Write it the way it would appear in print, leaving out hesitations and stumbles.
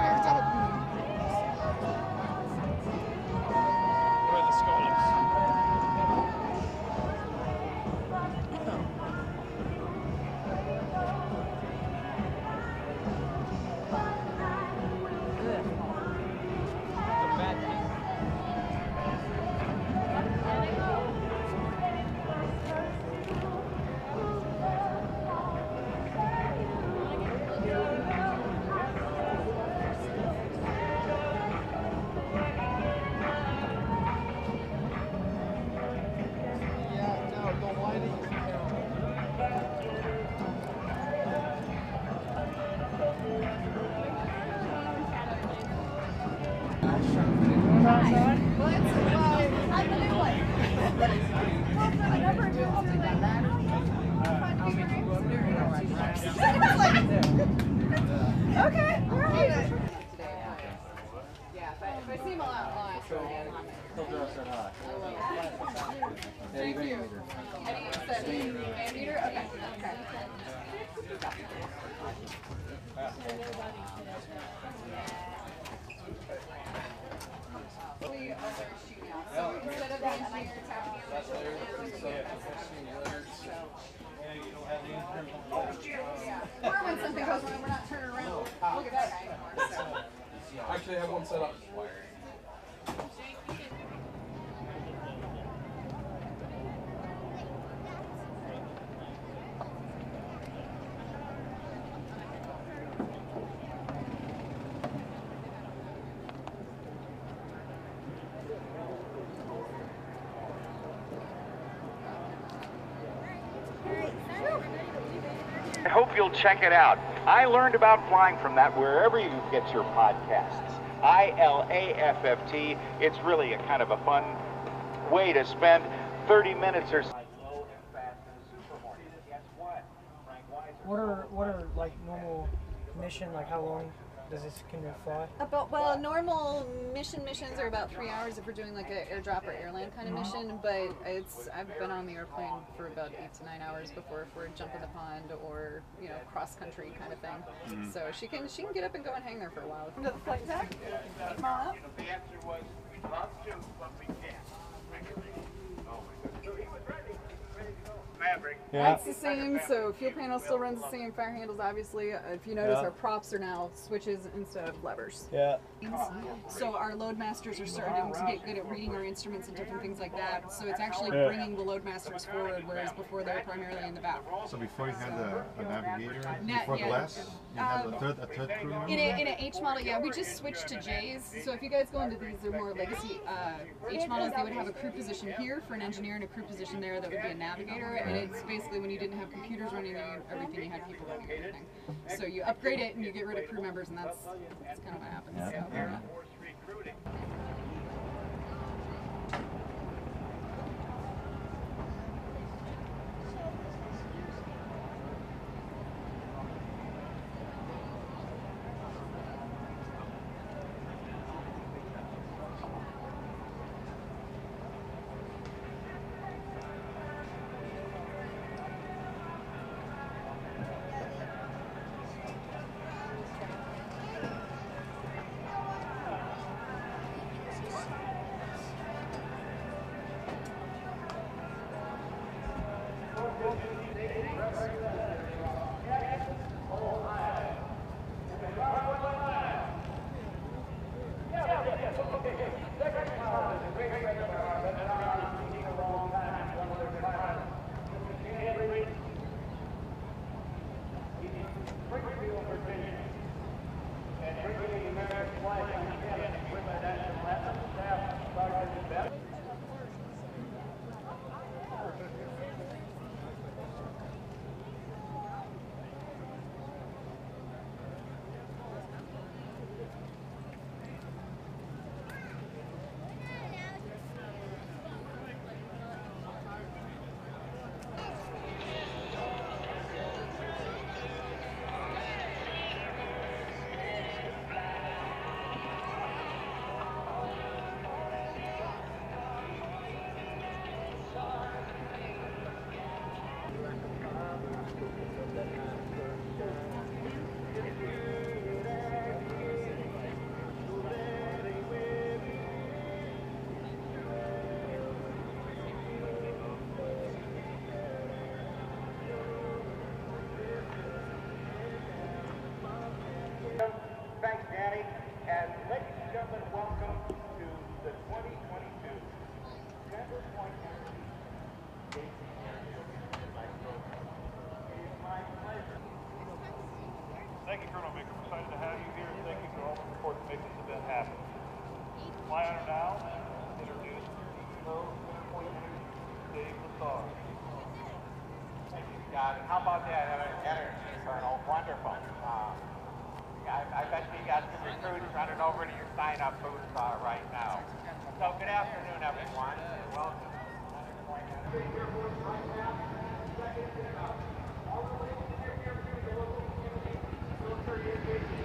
Where are the scallops? When something goes wrong, we're not turning around. Look at that guy anymore. So. Actually, I have one set up. I hope you'll check it out. I learned about flying from that wherever you get your podcasts. ILAFFT. It's really a kind of a fun way to spend 30 minutes or so. What are like normal mission, like how long does this can you fly? Well, normal missions are about 3 hours if we're doing like an airdrop or airland kind of mission, but I've been on the airplane for about 8 to 9 hours before if we're jumping the pond or cross country kind of thing. So she can get up and go and hang there for a while. Into the flight deck. Come on up. The answer was love to, but we can't. Oh my goodness. So he was ready. Maverick. Yeah. That's the same, so fuel panel still runs the same, fire handles obviously. If you notice, our props are now switches instead of levers. Yeah. So our load masters are starting to get good at reading our instruments and different things like that. So it's actually bringing the load masters forward, whereas before they were primarily in the back. So before you had a navigator, before the last, you had a third crew member? In an H model, yeah, we just switched to J's. So if you guys go into these, they're more legacy H models. They would have a crew position here for an engineer and a crew position there that would be a navigator. And it's basically when you didn't have computers running everything, you had people running everything. So you upgrade it and you get rid of crew members, and that's kind of what happens. Yeah. So, yeah. Patty. And ladies and gentlemen, welcome to the 2022 CenterPoint Dayton International Airport Program. It is my pleasure. Thank you, Colonel Maker. We're excited to have you here, and thank you for all the support to make this event happen. My honor now to introduce CEO CenterPoint Energy, Dave Lassard. Thank you, Scott. And how about that energy, Colonel? Wonderful. I bet you got some recruits running over to your sign-up booth right now. So good afternoon, everyone. Welcome to CenterPoint Energy. All the way to the airfield, the local community, military aviation.